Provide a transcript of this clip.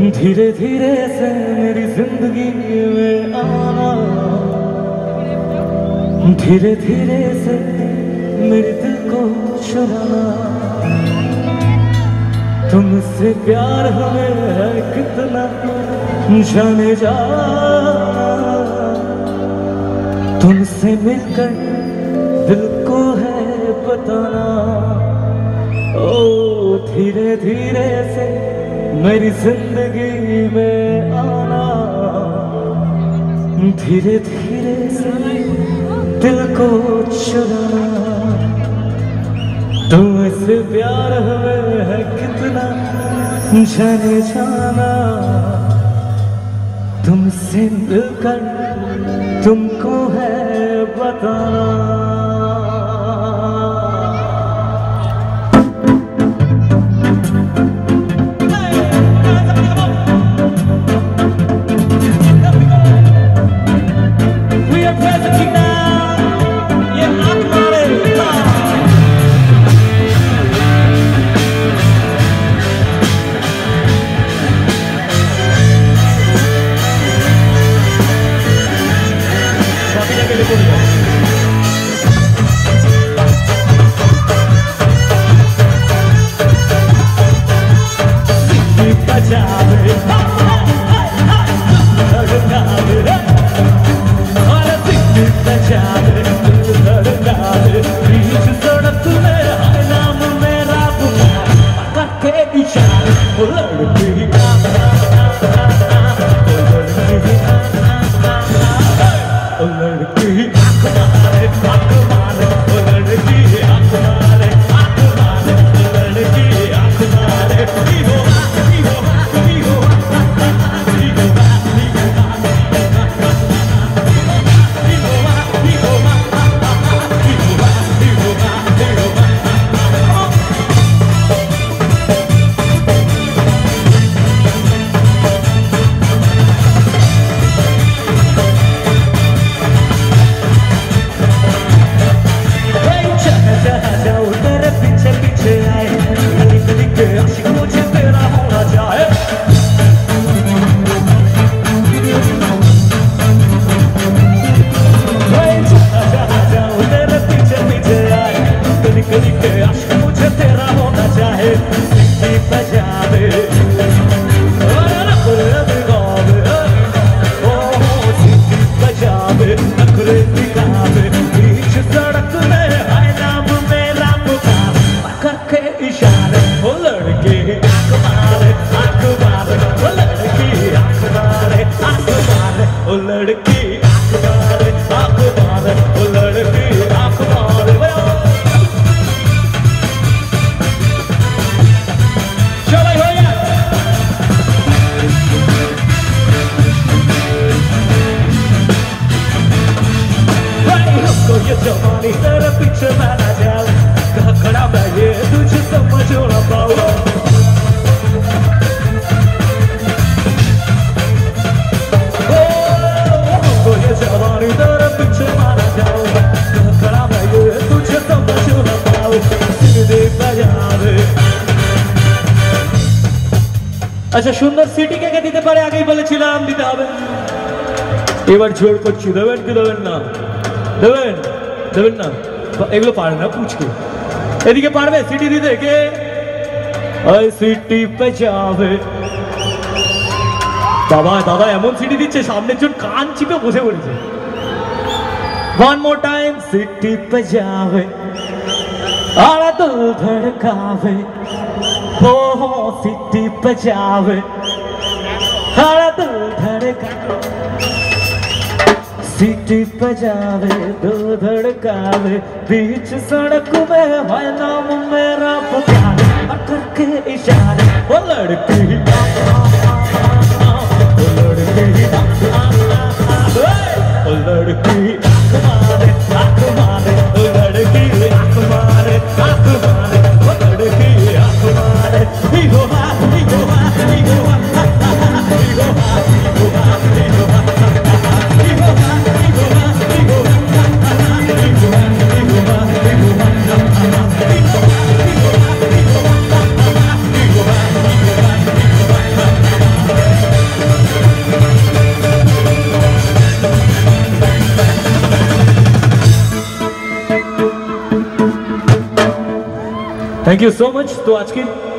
धीरे धीरे से मेरी जिंदगी में आना, धीरे धीरे से मेरे दिल को चुराना। तुमसे प्यार हमें है कितना जाने जा, तुमसे मिलकर दिल को है बताना। ओ धीरे धीरे से मेरी जिंदगी में आना, धीरे धीरे से दिल को चुराना। तुमसे प्यार हमें है कितना जाने जाना, तुमसे मिलकर तुमको है बताना। আচ্ছা সুন্দর সিটি কে দিতে পারে আগেই বলেছিলাম দিতে হবে। এবার জোর করছি, দেবেন কি দেবেন না? দেবেন দেবেন না? এগুলো পারে না পুচকে, এদিকে পারবে সিটি দিতে কে? ওই সিটি পেছাবে বাবা, দাদা এমন সিটি দিচ্ছে সামনের জন কান চিপে বসে পড়েছে। ওয়ান মোর টাইম সিটি পেছাবে আর দিল ধড়কাবে, हो सिटी बजावे हरा दिल धड़कावे, सिटी बजावे दिल धड़कावे। बीच सड़क में है नाम मेरा पुकारे, करके इशारे वो लड़की वो लड़की वो लड़की आँख मारे आँख मारे, वो लड़की आँख मारे आँख मारे, वो लड़की आँख मारे। Thank you so much. तो आज की